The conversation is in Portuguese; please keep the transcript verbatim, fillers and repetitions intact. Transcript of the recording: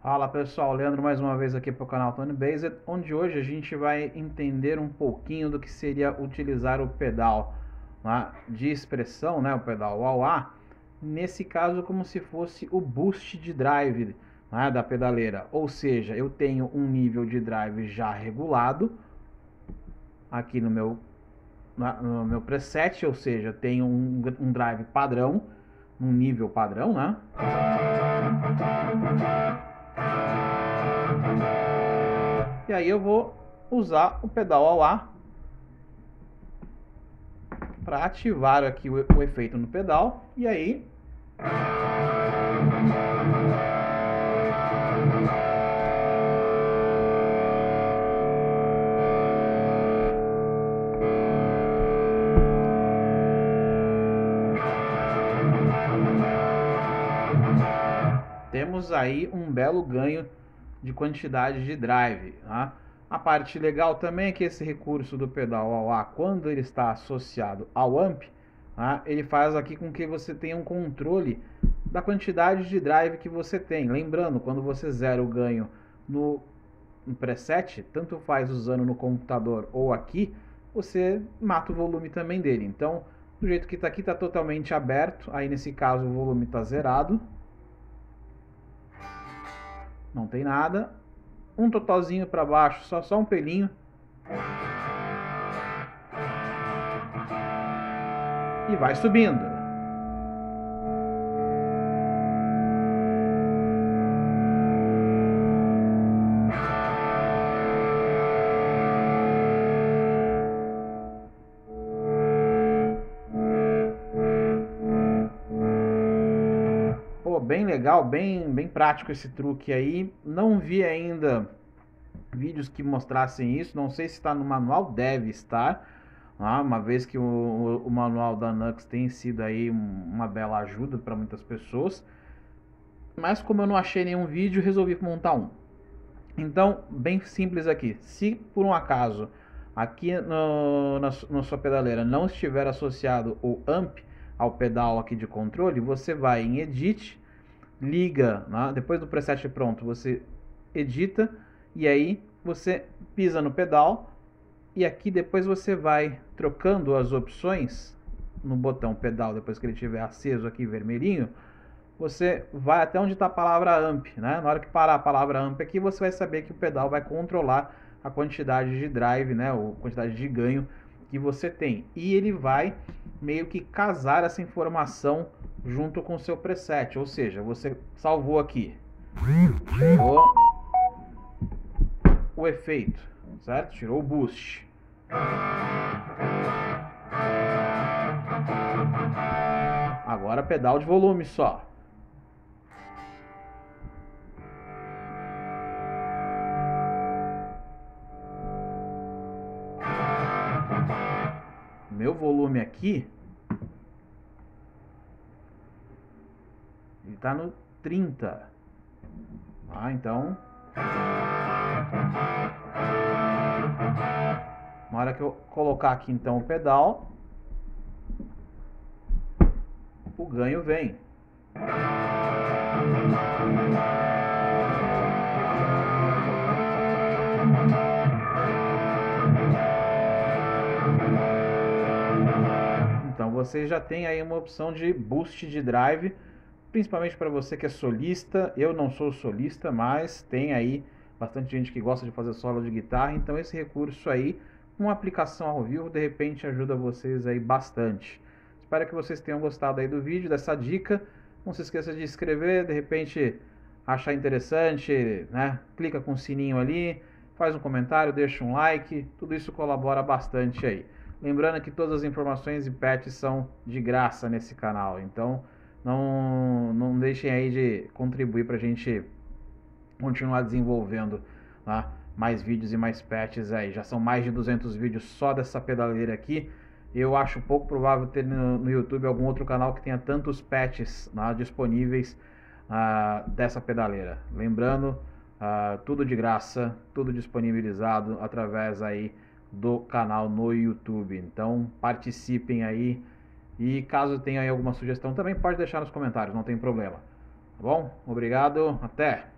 Fala pessoal, Leandro mais uma vez aqui para o canal Tony Based, onde hoje a gente vai entender um pouquinho do que seria utilizar o pedal, né, de expressão, né, o pedal wah wah, nesse caso como se fosse o boost de drive, né, da pedaleira, ou seja, eu tenho um nível de drive já regulado aqui no meu, no meu preset, ou seja, tenho um, um drive padrão, um nível padrão, né? E aí eu vou usar o pedal wah-wah para ativar aqui o, o efeito no pedal. E aí temos aí um belo ganho de quantidade de drive, tá? A parte legal também é que esse recurso do pedal wah-wah, quando ele está associado ao amp, tá, ele faz aqui com que você tenha um controle da quantidade de drive que você tem. Lembrando, quando você zera o ganho no, no preset, tanto faz usando no computador ou aqui, você mata o volume também dele. Então, do jeito que está aqui, está totalmente aberto. Aí nesse caso o volume está zerado. Não tem nada. Um totalzinho para baixo, só, só um pelinho. E vai subindo. Pô, bem legal, bem, bem prático esse truque aí. Não vi ainda vídeos que mostrassem isso, não sei se está no manual, deve estar, ah, uma vez que o, o, o manual da Nux tem sido aí uma bela ajuda para muitas pessoas, mas como eu não achei nenhum vídeo, resolvi montar um. Então, bem simples aqui, se por um acaso aqui no, na, na sua pedaleira não estiver associado o amp ao pedal aqui de controle, você vai em Edit, liga, né? Depois do preset pronto, você edita e aí você pisa no pedal e aqui depois você vai trocando as opções no botão pedal, depois que ele estiver aceso aqui vermelhinho, você vai até onde está a palavra amp, né? Na hora que parar a palavra amp aqui, você vai saber que o pedal vai controlar a quantidade de drive, né? Ou quantidade de ganho que você tem. E ele vai meio que casar essa informação junto com o seu preset, ou seja, você salvou aqui, tirou o efeito, certo? Tirou o boost. Agora pedal de volume só. Meu volume aqui ele está no trinta. Ah, então na hora que eu colocar aqui então o pedal, o ganho vem. Então você já tem aí uma opção de boost de drive, principalmente para você que é solista. Eu não sou solista, mas tem aí bastante gente que gosta de fazer solo de guitarra, então esse recurso aí, uma aplicação ao vivo, de repente ajuda vocês aí bastante. Espero que vocês tenham gostado aí do vídeo, dessa dica. Não se esqueça de se inscrever, de repente achar interessante, né? Clica com o sininho ali, faz um comentário, deixa um like, tudo isso colabora bastante aí. Lembrando que todas as informações e patches são de graça nesse canal, então não, não deixem aí de contribuir para a gente continuar desenvolvendo, tá, mais vídeos e mais patches aí. Já são mais de duzentos vídeos só dessa pedaleira aqui. Eu acho pouco provável ter no, no YouTube algum outro canal que tenha tantos patches, né, disponíveis uh, dessa pedaleira. Lembrando, uh, tudo de graça, tudo disponibilizado através aí do canal no YouTube. Então participem aí e caso tenha aí alguma sugestão também pode deixar nos comentários, não tem problema. Tá bom? Obrigado, até!